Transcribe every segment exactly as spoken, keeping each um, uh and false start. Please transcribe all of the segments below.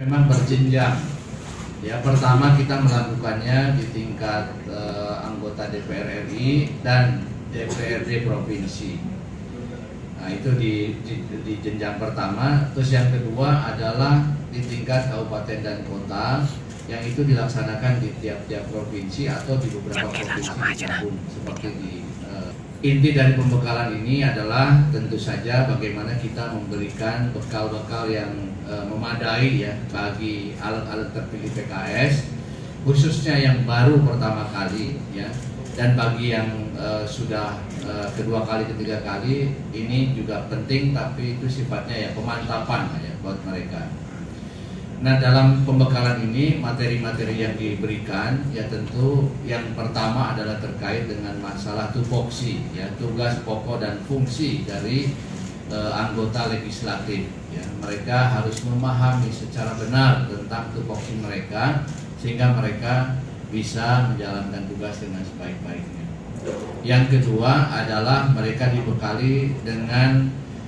memang berjenjang. Ya, pertama kita melakukannya di tingkat eh, anggota D P R R I dan D P R D provinsi. Nah, itu di, di, di jenjang pertama. Terus yang kedua adalah di tingkat kabupaten dan kota, yang itu dilaksanakan di tiap-tiap provinsi atau di beberapa provinsi digabung seperti di uh, inti dari pembekalan ini adalah tentu saja bagaimana kita memberikan bekal-bekal yang uh, memadai ya bagi alat-alat terpilih P K S, khususnya yang baru pertama kali ya, dan bagi yang uh, sudah uh, kedua kali, ketiga kali ini juga penting, tapi itu sifatnya ya pemantapan ya buat mereka. Nah, dalam pembekalan ini materi-materi yang diberikan ya tentu yang pertama adalah terkait dengan masalah tupoksi ya, tugas pokok dan fungsi dari eh, anggota legislatif ya. Mereka harus memahami secara benar tentang tupoksi mereka sehingga mereka bisa menjalankan tugas dengan sebaik-baiknya. Yang kedua adalah mereka dibekali dengan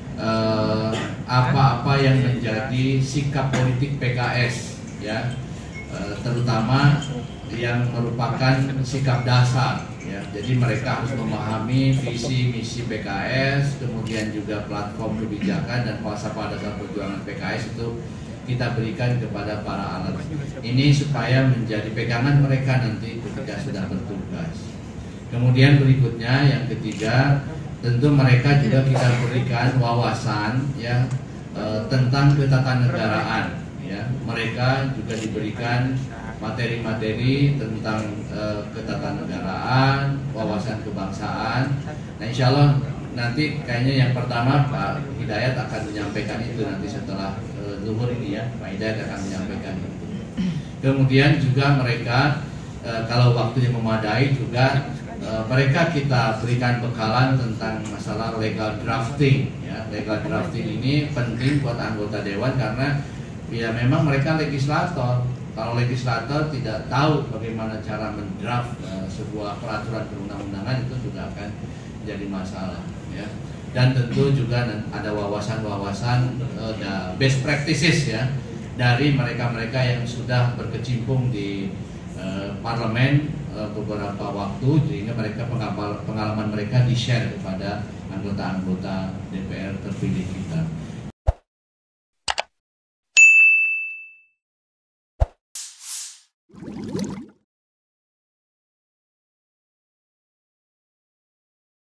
apa-apa uh, yang menjadi sikap politik P K S ya, uh, terutama yang merupakan sikap dasar ya. Jadi mereka harus memahami visi misi P K S, kemudian juga platform kebijakan dan falsafah dasar perjuangan P K S itu kita berikan kepada para alat ini supaya menjadi pegangan mereka nanti ketika sudah bertugas. Kemudian berikutnya yang ketiga, tentu mereka juga kita berikan wawasan ya e, tentang ketatanegaraan ya. Mereka juga diberikan materi-materi tentang e, ketatanegaraan, wawasan kebangsaan. Nah, insya Allah nanti kayaknya yang pertama Pak Hidayat akan menyampaikan itu nanti setelah e, zuhur ini ya, Pak Hidayat akan menyampaikan itu. Kemudian juga mereka e, kalau waktunya memadai juga Uh, mereka kita berikan bekalan tentang masalah legal drafting ya. Legal drafting ini penting buat anggota dewan karena ya memang mereka legislator. Kalau legislator tidak tahu bagaimana cara mendraft uh, sebuah peraturan perundang-undangan, itu juga akan jadi masalah ya. Dan tentu juga ada wawasan-wawasan uh, best practices ya dari mereka-mereka yang sudah berkecimpung di uh, parlemen beberapa waktu, sehingga mereka pengalaman mereka di-share kepada anggota-anggota D P R terpilih kita.